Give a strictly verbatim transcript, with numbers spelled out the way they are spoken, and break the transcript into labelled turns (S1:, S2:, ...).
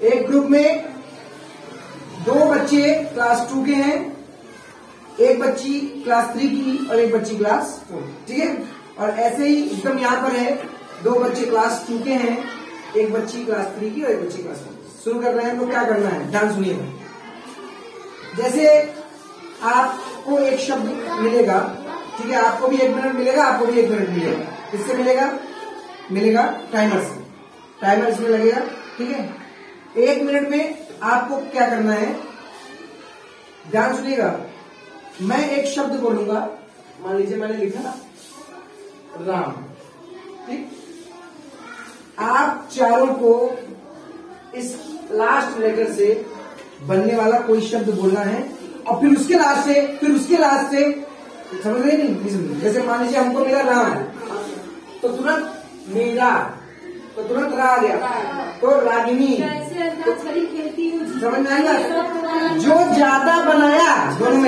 S1: एक ग्रुप में दो बच्चे क्लास टू के हैं, एक बच्ची क्लास थ्री की और एक बच्ची क्लास फोर, ठीक है। और ऐसे ही एकदम यहाँ पर है, दो बच्चे क्लास टू के हैं, एक बच्ची क्लास थ्री की और एक बच्ची क्लास फोर। शुरू कर रहे हैं तो क्या करना है, ध्यान सुनिएगा। जैसे आपको एक शब्द मिलेगा, ठीक है, आपको भी एक मिनट मिलेगा, आपको भी एक मिनट मिलेगा। किससे मिलेगा? मिलेगा टाइमर से। टाइमर इसमें लगेगा, ठीक है। एक मिनट में आपको क्या करना है, ध्यान सुनिएगा। मैं एक शब्द बोलूंगा, मान लीजिए मैंने लिखा राम, ठीक। आप चारों को इस लास्ट लेटर से बनने वाला कोई शब्द बोलना है और फिर उसके लास्ट से, फिर उसके लास्ट से, समझ रहे नहीं? जैसे मान लीजिए हमको मिला राम, तो तुरंत मेरा, तो तुरंत रा आ गया, तो रागिनी, तो समझ में आएगा? जो ज्यादा बनाया दोनों में